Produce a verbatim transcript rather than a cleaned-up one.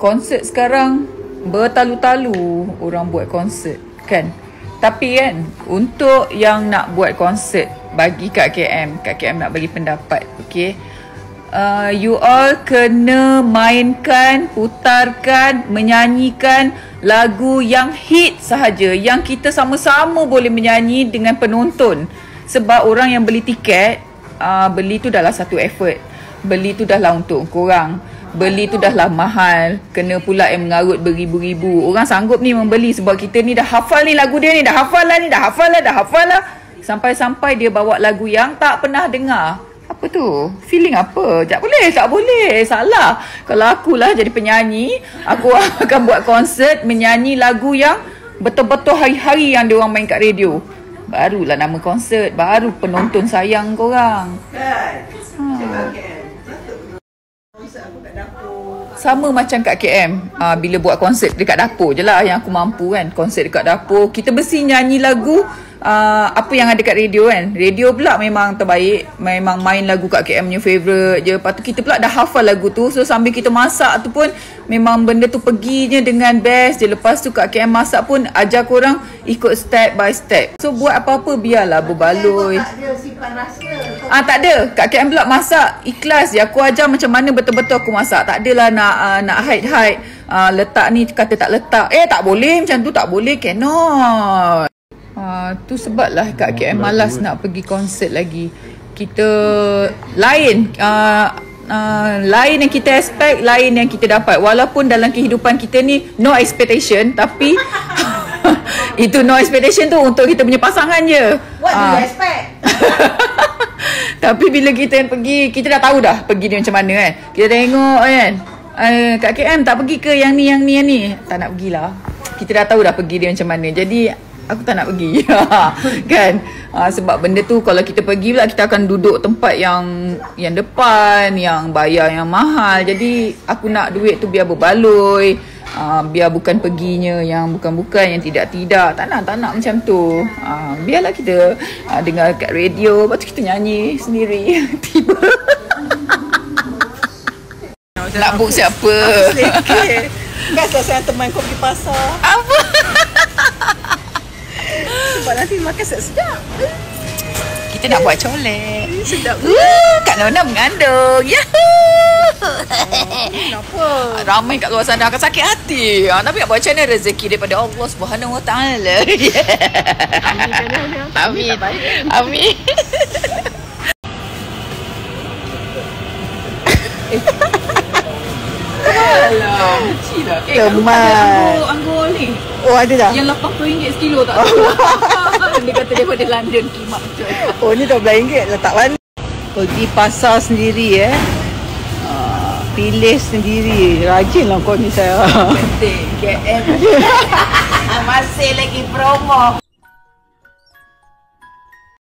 konsert sekarang bertalu-talu orang buat konsert kan. Tapi kan untuk yang nak buat konsert bagi Kak K M, Kak K M nak bagi pendapat, okay, uh, you all kena mainkan, putarkan, menyanyikan lagu yang hit sahaja, yang kita sama-sama boleh menyanyi dengan penonton. Sebab orang yang beli tiket, uh, beli tu dah lah satu effort, beli tu dah lah untuk korang, beli tu dah lah mahal, kena pula yang mengarut beribu-ribu. Orang sanggup ni membeli sebab kita ni dah hafal ni lagu dia ni, dah hafal lah ni, dah hafal lah, dah hafal lah. Sampai-sampai dia bawa lagu yang tak pernah dengar. Apa tu? Feeling apa? Tak boleh, tak boleh. Salah. Kalau akulah jadi penyanyi, aku akan buat konsert menyanyi lagu yang betul-betul hari-hari yang diorang main kat radio. Barulah nama konsert, baru penonton sayang korang. Kan? Ha. Sama macam Kak K M, uh, bila buat konsert dekat dapur je lah yang aku mampu kan. Konsert dekat dapur, kita mesti nyanyi lagu uh, apa yang ada kat radio kan. Radio pula memang terbaik, memang main lagu Kak K M punya favourite je. Lepas tu kita pula dah hafal lagu tu, so sambil kita masak tu pun memang benda tu perginya dengan best je. Lepas tu Kak K M masak pun ajar korang ikut step by step. So buat apa-apa biarlah berbaloi. Tak ada simpan rasa. Ah tak ada. Kak K M pula masak ikhlas je. Aku ajar macam mana betul-betul aku masak. Tak adalah nak uh, nak hide-hide uh, letak ni kata tak letak. Eh tak boleh macam tu, tak boleh, cannot. Uh, tu sebablah Kak K M malas nak pergi konsert lagi. Kita lain uh, uh, lain yang kita expect, lain yang kita dapat. Walaupun dalam kehidupan kita ni no expectation, tapi itu no expectation tu untuk kita punya pasangan je. What do you expect? Tapi bila kita yang pergi, kita dah tahu dah pergi dia macam mana kan. Kita tengok kan, uh, Kak K M tak pergi ke yang ni, yang ni, yang ni. Tak nak pergilah. Kita dah tahu dah pergi dia macam mana. Jadi aku tak nak pergi. Kan? Uh, sebab benda tu kalau kita pergi pula, kita akan duduk tempat yang yang depan, yang bayar yang mahal. Jadi aku nak duit tu biar berbaloi. Uh, biar bukan perginya yang bukan-bukan, yang tidak-tidak. Tak nak, tak nak macam tu. uh, Biarlah kita uh, dengar kat radio, lepas tu kita nyanyi sendiri. Tiba nak book siapa? Biasa saya teman kau pergi pasar. Apa? Sebab nanti makan sedap-sedap. Kita nak buat colek. Sedap. uh, Kak Nona mengandung. Yahoo! Kenapa? Ramai kat luar sana akan sakit hati. Ha, tapi nak buat macam mana, rezeki daripada Allah Subhanahu Wa Taala. Amin. Amin. Amin. Alah, kecil dah. Eh, Teman. anggur ni. Oh, ada dah? Yang lapan puluh ringgit sekilo tak tahu. Dia kata daripada London kimak macam. Oh, ni dua belas ringgit letak mana? Pergi pasar sendiri eh. Uh, pilih sendiri. Rajinlah kau ni saya. Penting. K M. Masih lagi promo.